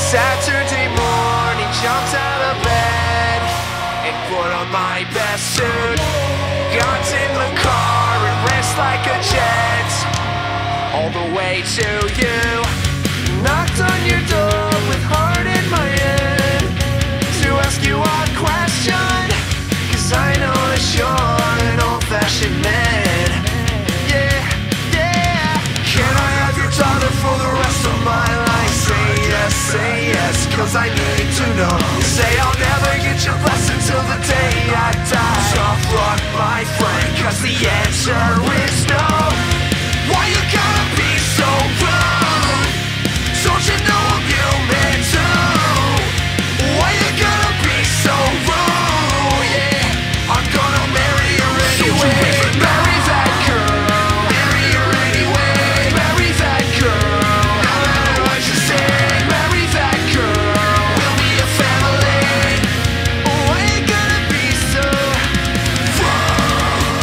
Saturday morning, jumped out of bed and put on my best suit. Got in the car and raced like a jet all the way to you. Knocked on your door with heart in my head to ask you a question, 'cause I know that you're an old-fashioned man. Yeah, yeah. Can I have your daughter for the rest of my life? Say yes, 'cause I need to know. Say I'll never get your blessing till the day I die. Tough luck, my friend, 'cause the answer is no. Why you gotta be so rude? Don't you know I'm human too? Why you gotta be so rude? Yeah, I'm gonna marry her anyway. Marry that girl, marry her anyway. Marry that girl, no matter what you say. Marry that girl, we'll be a family. Why you gotta be so rude?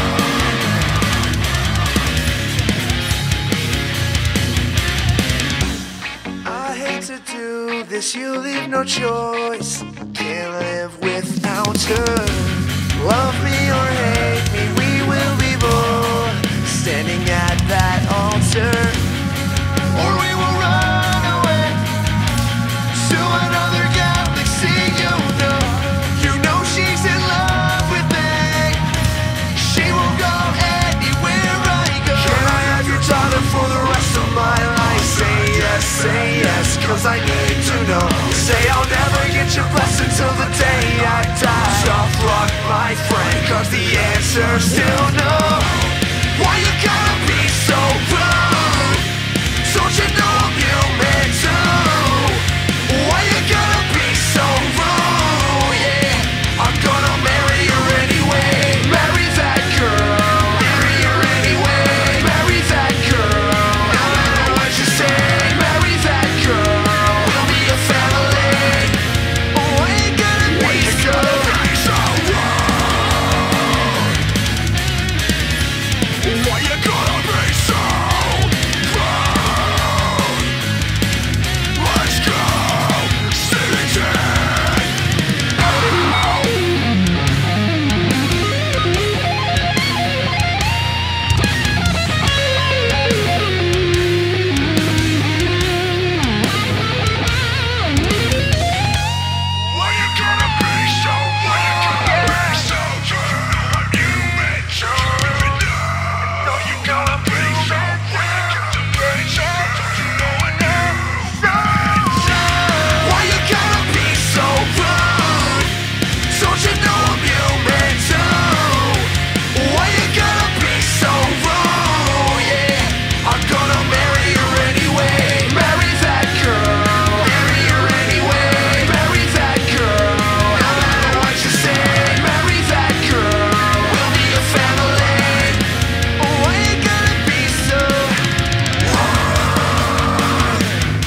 I hate to do this, you leave no choice. Can't live without her. Love me or hate me, we will be both standing at that altar. Or we will run away to another galaxy. You know she's in love with me. She will go anywhere I go. Can I have your daughter for the rest of my life? Say yes, 'cause I need to know. Say I'll never get your blessing till the day I die. Tough luck, my friend, 'cause the answer's still no. Why you gotta be so rude? Don't you know I'm human too? Why you gotta be so rude? Yeah, I'm gonna marry her anyway. Marry that girl, marry her anyway. Marry that girl, no matter what you say. Marry that girl, we'll be a family. Why you gotta be so rude? Why you gotta be so rude? Let's go, city. Why you gotta be so? Why you gotta be so true? I'm human too. No, you gotta be so. Why you gotta be so? Don't you know it now? Why you gotta be so rude? Don't you know I'm human too? Why you gotta be so rude? Yeah, I'm gonna marry her anyway. Marry that girl, marry her anyway. Marry that girl, no matter what you say. Marry that girl, we'll be a family. Why you gotta be so rude?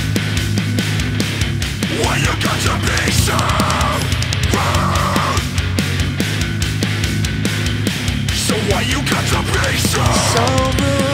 Why you got to be so rude? So why you got to be so rude?